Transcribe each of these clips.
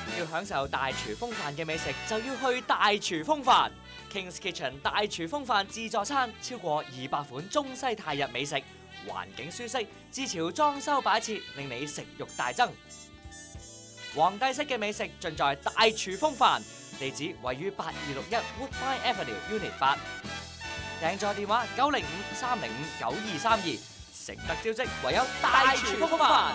要享受大廚風範嘅美食，就要去大廚風範。King's Kitchen 大廚風範自助餐，超過200款中西泰日美食，環境舒適，自潮裝修擺設，令你食慾大增。皇帝式嘅美食盡在大廚風範，地址位於8261 Woodbine Avenue Unit 8，訂座電話905-305-9232，食得招積，唯有大廚風範。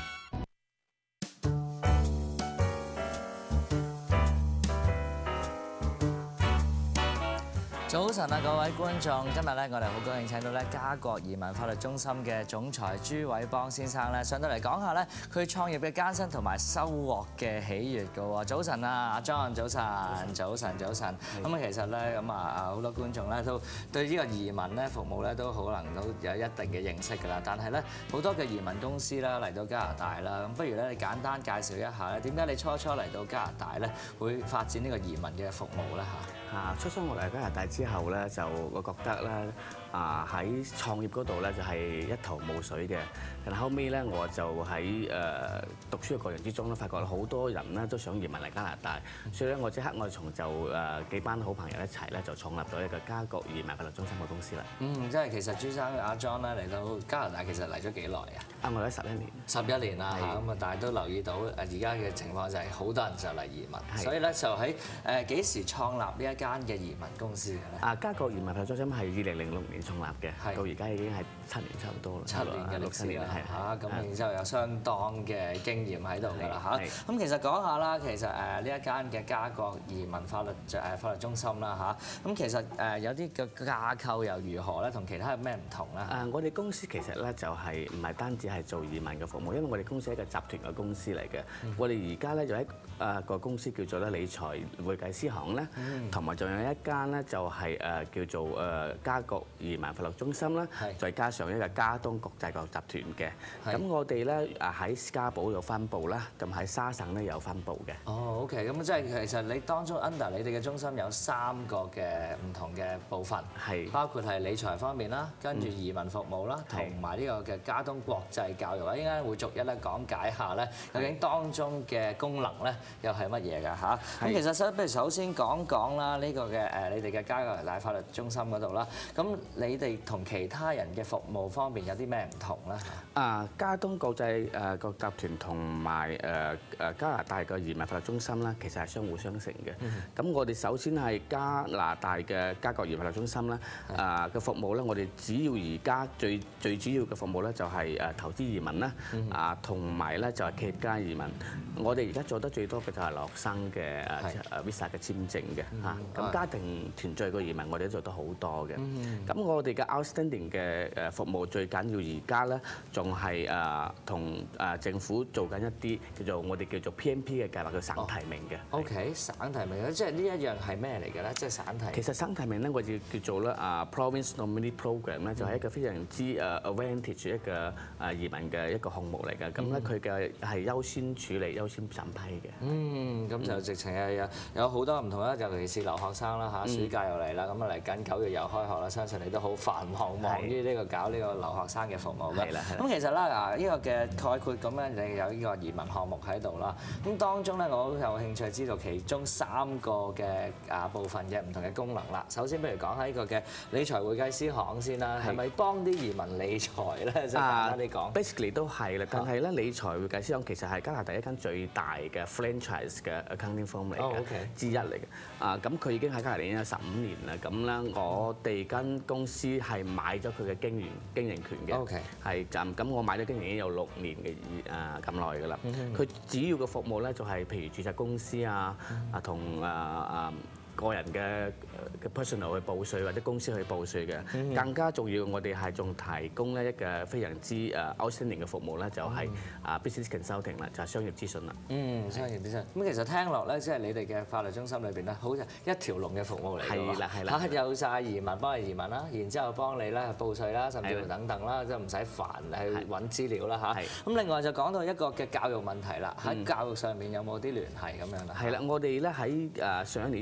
早晨啊，各位觀眾，今日咧我哋好高興請到咧家國移民法律中心嘅總裁朱偉邦先生咧上到嚟講下咧佢創業嘅艱辛同埋收穫嘅喜悅嘅喎。早晨啊，阿 John， 早晨。咁啊，其實咧咁啊好多觀眾咧都對呢個移民咧服務咧都可能都有一定嘅認識㗎啦。但係咧好多嘅移民公司啦嚟到加拿大啦，咁不如咧你簡單介紹一下咧點解你初嚟到加拿大咧會發展呢個移民嘅服務咧嚇？ 初初我嚟加拿大之後咧，就我覺得咧喺創業嗰度咧就係一頭霧水嘅。但後尾咧我就喺讀書嘅過程之中咧，發覺好多人咧都想移民嚟加拿大，所以咧我即刻我從就幾班好朋友一齊咧就創立咗一個家國移民法律中心嘅公司啦。 即係其實朱生阿 John 咧嚟到加拿大其實嚟咗幾耐啊？ 我嚟咗11年。 11年啦嚇，咁啊但係都留意到而家嘅情況就係好多人就嚟移民，所以咧就喺幾時創立呢一間嘅移民公司嘅咧？ 家國移民法律中心係2006年創立嘅，到而家已經係7年差唔多啦。 7年嘅歷史啦嚇，咁然之後有相當嘅經驗喺度㗎啦嚇。咁其實講下啦，其實呢一間嘅家國移民法律中心啦嚇，咁其實有啲嘅架構又如何咧？同其他有咩唔同咧？ 我哋公司其實咧就係唔係單止係做移民嘅服務，因為我哋公司係一個集團嘅公司嚟嘅。我哋而家咧就喺個公司叫做咧理財會計師行咧，同埋仲有一間咧就係叫做家國移民法律中心啦，再加上一個加東國際教育集團嘅。咁我哋咧喺士嘉堡有分部啦，咁喺沙省咧有分部嘅。 哦 ，OK， 咁即係其實你當中 under 你哋嘅中心有3個嘅唔同嘅部分，包括係理財方面啦，跟住移民服務啦，同埋呢個嘅加東國際教育啦。應該會逐一咧講解下咧，究竟當中嘅功能咧又係乜嘢㗎嚇？咁其實不如首先講講啦，呢個嘅你哋嘅家國移民法律中心嗰度啦，咁你哋同其他人嘅服務方面有啲咩唔同咧？ 加東國際個集團同埋加拿大嘅移民法律中心咧，其實係相互相成嘅。咁我哋首先係加拿大嘅家國移民法律中心咧，嘅服務咧，我哋主要而家最主要嘅服務咧就係投資移民啦，同埋咧就係企業家移民。我哋而家做得最多嘅就係留學生嘅visa 嘅簽證嘅嚇。咁家庭團聚嘅移民我哋都做得好多嘅。咁我哋嘅 outstanding 嘅服務最緊要而家咧，仲係同政府做緊一啲我哋叫做 PMP 嘅計劃，叫省提名嘅。 OK， 省提名即係呢一樣係咩嚟嘅咧？即係省提名。 其實省提名咧，我哋叫做咧Province Nominee Program 咧，就係一個非常之advantage 一個移民嘅一個項目嚟嘅。咁咧佢嘅係優先處理、優先審批嘅。 咁就直情係有好多唔同啦，尤其是留學生啦嚇，暑假又嚟啦，咁啊嚟緊9月又開學啦，相信你都好繁忙，忙於呢個搞呢個留學生嘅服務嘅。咁其實啦，呢個嘅概括咁咧，你有呢個移民項目喺度啦。咁當中咧，我好有興趣知道其中3個嘅部分嘅唔同嘅功能啦。首先，不如講下呢個嘅理財會計師行先啦，係咪幫啲移民理財咧？即係簡單啲講。 Basically 都係啦，但係咧理財會計師行其實係加拿大一間最大嘅 franchise 嘅 accounting firm 嚟嘅之一嚟嘅。咁佢已經喺加拿大已經有15年啦。咁咧，我哋間公司係買咗佢嘅經營權嘅。係咁我買咗經營已經有6年嘅咁耐㗎啦。佢主要嘅服務咧就係譬如註冊公司同個人嘅 personal 去報稅或者公司去報稅嘅。更加重要，我哋係仲提供咧一個非常之outstanding嘅服務咧，就係business consulting 啦，就係商業諮詢啦。 商業諮詢。咁其實聽落咧，即係你哋嘅法律中心裏邊咧，好似一條龍嘅服務嚟㗎喎。係啦。有晒移民幫你移民啦，然之後幫你咧報稅啦，甚至乎等等啦，即係唔使煩去揾資料啦嚇。咁另外就講到一個嘅教育問題啦，喺教育上面有冇啲聯繫咁樣啦？ 係啦，我哋咧喺上一年2010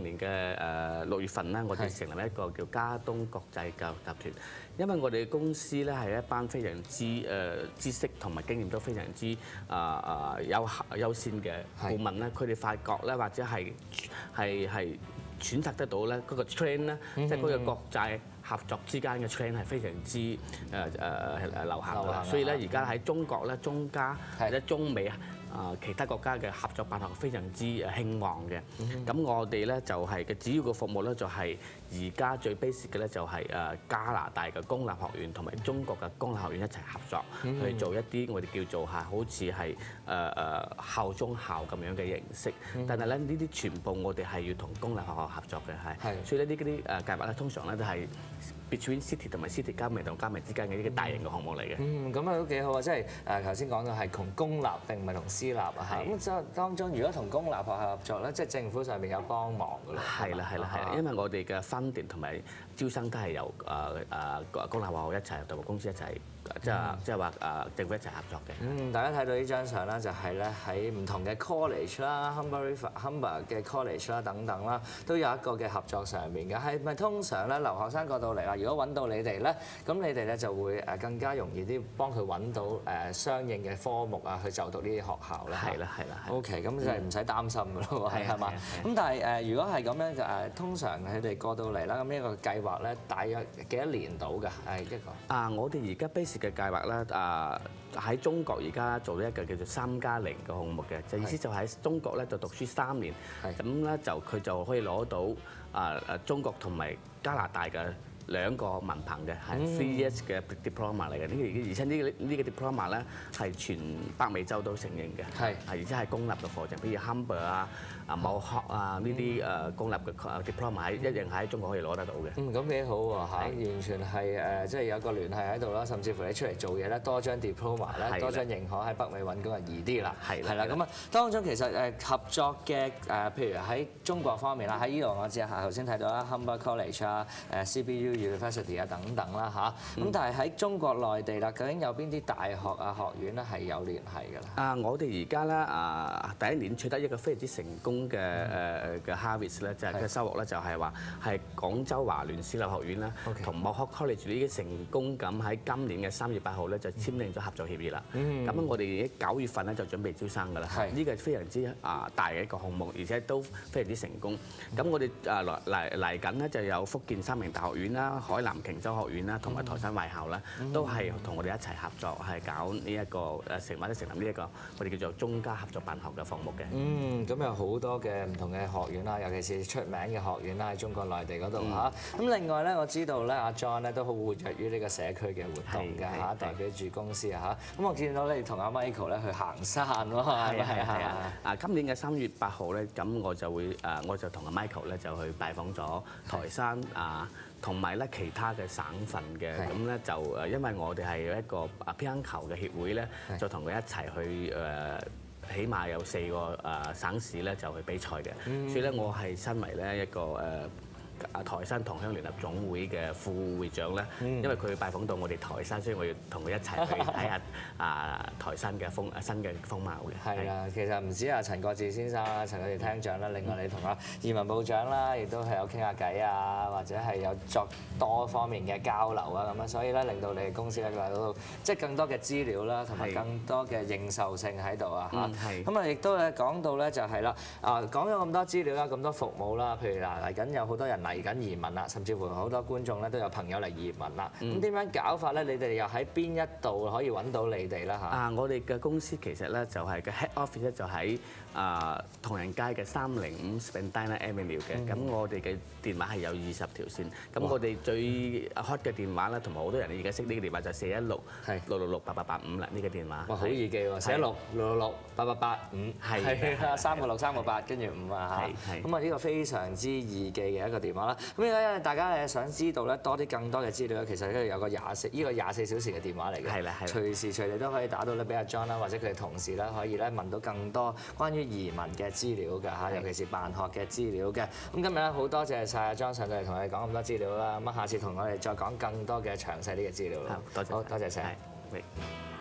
年嘅6月份啦，我哋成立一個叫加東國際教育集團。因為我哋公司咧係一班非常之知識同埋經驗都非常之優先嘅顧問咧，佢哋發覺咧或者係選擇得到咧嗰個 trend 咧，即係嗰個國際合作之間嘅 trend 係非常之流行嘅，所以咧而家喺中國咧、中加或者中美其他國家嘅合作辦學非常之興旺嘅。咁我哋咧就係嘅主要嘅服務咧就係而家最 basic 嘅咧就係加拿大嘅公立學院同埋中國嘅公立學院一齊合作去做一啲我哋叫做好似係校中校咁樣嘅形式。但係咧呢啲全部我哋係要同公立學校合作嘅，係。所以呢啲計劃咧通常咧都係 between city 同埋 city 加埋同加埋之間嘅呢個大型嘅項目嚟嘅。 咁啊都幾好啊！即係頭先講到係同公立並唔係同私立啊。咁即係當中，如果同公立學校合作咧，即係政府上面有幫忙㗎啦。係啦，因為我哋嘅 funding 同埋招生都係由公立學校一齊同埋公司一齊，即係話政府一齊合作嘅。大家睇到呢張相啦，就係咧喺唔同嘅 college 啦 ，Humber 嘅 college 啦等等啦，都有一個嘅合作上面嘅。係咪通常咧留學生過到嚟啦？如果揾到你哋咧，咁你哋咧就會更加容易啲幫佢揾到相應嘅科目啊，去就讀呢啲學校咧。係啦。OK， 咁就係唔使擔心㗎咯喎，係嘛？咁但係如果係咁樣通常佢哋過到嚟啦，咁呢個計劃咧，大約幾多年到㗎？係一個。我哋而家 basic 嘅計劃咧，喺中國而家做咗一個叫做3+0嘅項目嘅，就意思就喺中國咧就讀書3年，咁咧就佢就可以攞到中國同埋加拿大嘅2個文憑嘅，係 3 years 嘅 diploma 嚟嘅。而且呢個 diploma 咧係全北美洲都承認嘅，而且係公立嘅課程，譬如 Humber 某學呢啲公立嘅 diploma 一樣喺中國可以攞得到嘅。咁幾好喎完全係即係有個聯繫喺度啦，甚至乎你出嚟做嘢咧，多張 diploma 咧，多張認可喺北美揾工就易啲啦。係啦，咁啊當中其實合作嘅譬如喺中國方面啦，喺呢度我知頭先睇到啦 Humber College 啊、CBU University 啊等等啦咁但係喺中國內地啦，究竟有邊啲大學學院咧係有聯繫㗎啦？我哋而家咧第一年取得一個非常之成功嘅harvest 咧，就係嘅收穫咧，就係話係廣州華聯私立學院啦，同莫克 College 已經成功咁喺今年嘅3月8號咧就簽訂咗合作協議啦。咁我哋9月份咧就準備招生㗎啦。呢個係非常之大嘅一個項目，而且都非常之成功。咁我哋嚟緊咧就有福建三明大學院啦、海南瓊州學院啦，同埋台山衛校啦，都係同我哋一齊合作，係搞呢一個成立呢一個我哋叫做中加合作辦學嘅項目嘅。咁有好多嘅唔同嘅學院啦，尤其是出名嘅學院啦，喺中國內地嗰度咁另外咧，我知道咧，阿 John 咧都好活躍於呢個社區嘅活動嘅代表住公司咁我見到你同阿 Michael 咧去行山喎，係今年嘅3月8號咧，咁我就同阿 Michael 咧就去拜訪咗台山同埋咧其他嘅省份嘅，咁咧就因為我哋係一個乒乓球嘅協會咧，就同佢一齊去起碼有4個省市咧就去比賽嘅，所以咧我係身為咧一個台山同鄉聯合總會嘅副會長咧，因為佢拜訪到我哋台山，所以我要同佢一齊去睇下台山嘅新嘅風貌嘅。係啊，其實唔止陳國治先生啦、陳國治廳長啦，另外你同移民部長啦，亦都係有傾下偈啊，或者係有作多方面嘅交流啊咁所以咧令到你哋公司咧攞到即係更多嘅資料啦，同埋更多嘅認受性喺度咁亦都講到咧就係啦，講咗咁多資料啦，咁多服務啦，譬如嚟緊有好多人嚟緊移民啦，甚至乎好多觀眾咧都有朋友嚟移民啦。咁點樣搞法咧？你哋又喺邊一度可以揾到你哋啦我哋嘅公司其實咧就係個 head office 咧就喺唐人街嘅305 Spadina Avenue 嘅。咁我哋嘅電話係有20條線。咁我哋最 hot 嘅電話啦，同埋好多人而家識呢個電話就係416-666-8885啦。呢個電話好易記喎，416-666-8885係3個6、3個8跟住5咁呢個非常之易記嘅一個電話啦。咁而家大家想知道咧多啲更多嘅資料咧，其實呢度有個24小時嘅電話嚟嘅，隨時隨地都可以打到咧俾阿 John 啦，或者佢哋同事啦，可以咧問到更多關於移民嘅資料㗎尤其是辦學嘅資料嘅。咁今日咧好多謝晒阿 John 上到嚟同我哋講咁多資料啦。咁下次同我哋再講更多嘅詳細啲嘅資料啦。好多謝晒。